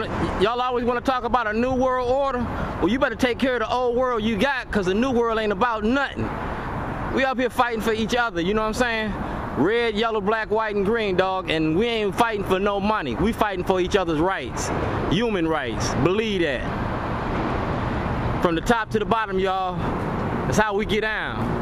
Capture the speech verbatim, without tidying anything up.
Y'all always want to talk about a new world order. Well, you better take care of the old world you got, because the new world ain't about nothing. We up here fighting for each other, you know what I'm saying? Red, yellow, black, white, and green, dog, and we ain't fighting for no money. We fighting for each other's rights, human rights. Believe that. From the top to the bottom, y'all, that's how we get down.